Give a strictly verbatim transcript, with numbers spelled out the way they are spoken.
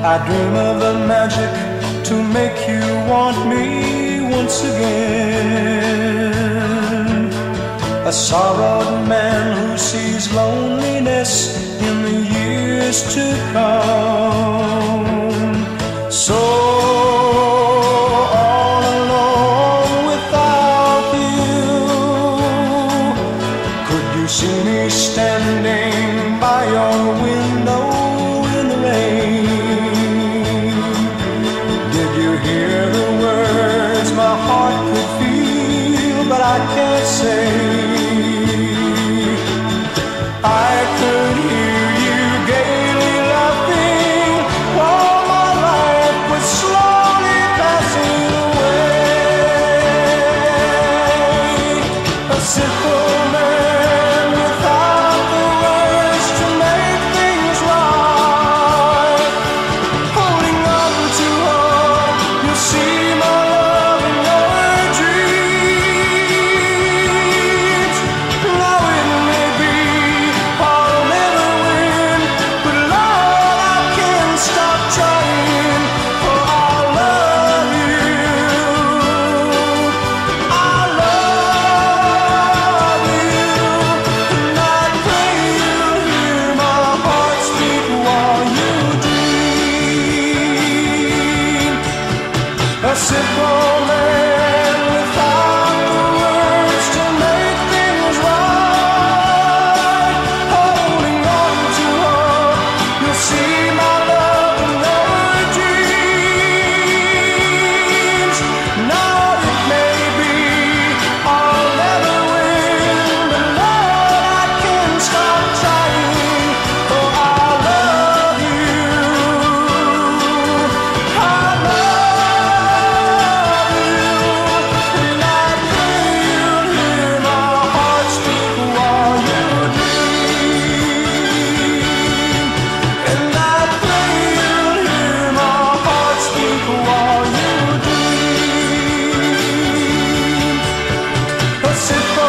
I dream of the magic to make you want me once again. A sorrowed man who sees loneliness in the years to come. So all alone without you, could you see me standing by your window in the rain? Did you hear the words my heart could feel but I can't say? I could hear you gaily laughing while my life was slowly passing away. A simple man without the words to make things right, holding on to hope you'll see my love in your dreams. Now it may be I'll never win, but Lord, I can't stop trying, for I love you. I love you, and I pray you'll hear my heart speak while you dream. A simple man without the words to make things right, holding on to hope you'll see my love in your dreams. Now it may be I'll never win, but Lord, I can't stop trying, for I love you. I love you, and I pray you'll hear my heart speak while you dream. And I pray you'll hear my heart speak while you dream. A simple